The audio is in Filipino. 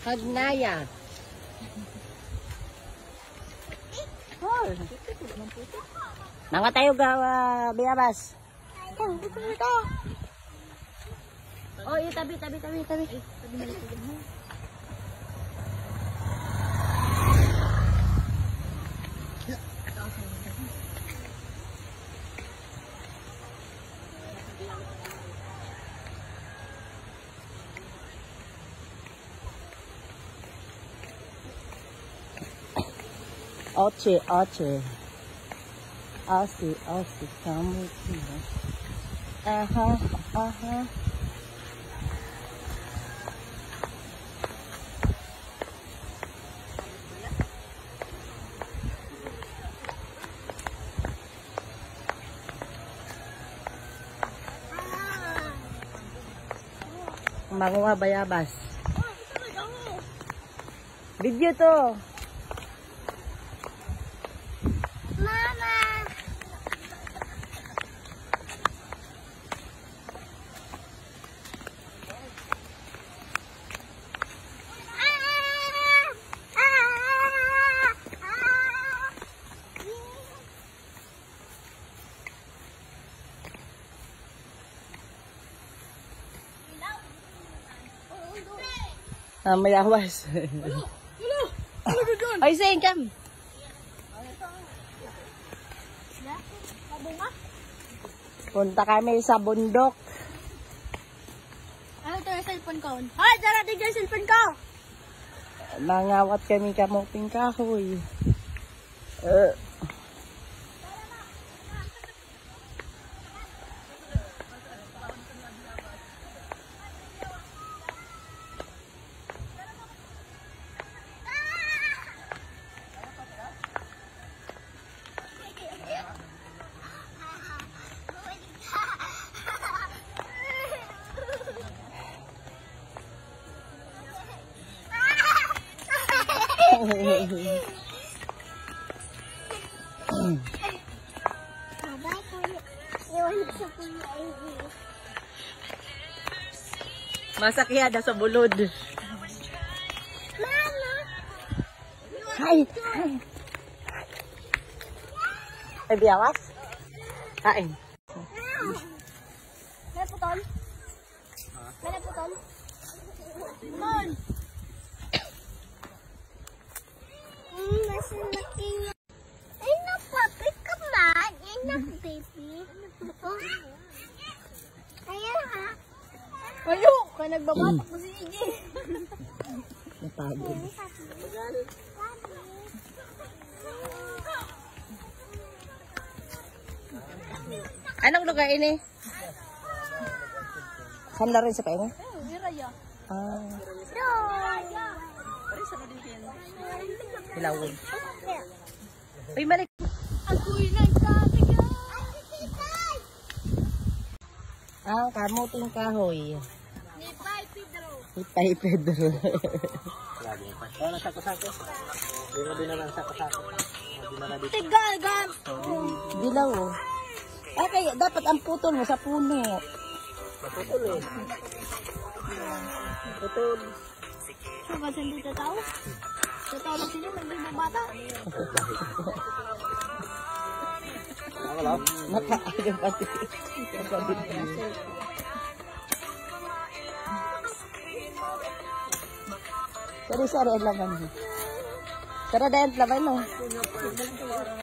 Hagnaya. Mga tayo gawa, Bayabas. Oh, iya, tabi. Oce, Asi, kamu sini. Aha. Manguha Bayabas. Video to. May awas. Ay, sayang kam. Punta kami sa bundok. Ano ito yung cellphone ko? Hoy, darating yung cellphone ko! Nangawat kami kamuting kahoy. Masakyada sa bulod. Mama! Ay! Ay, Biyawas? Kain. May putol? May putol? Putol! Nasa laki. Ay, napapit ka man. Ay, baby. Ayan ha. Ayo! Kaya nagbabatak mo si Iggy. Napagod. Anong lugar ini? Saan na rin sa kain? Wiraya. Hilawin. Uy, malik. Ako'y nagkakaya. Kamuting kahoy. Nipay Pedro. Lagi pa. Wala sako-sako. Di na lang sako-sako. Tigagan. Dilaw. Okay, dapat ang putol mo sa puno. Putol eh. Putol. So, kasi hindi tataw? Tataw lang sila, may bata. Wala. Nakain pati. Sorry, ang laman. Tara, dahil laman mo.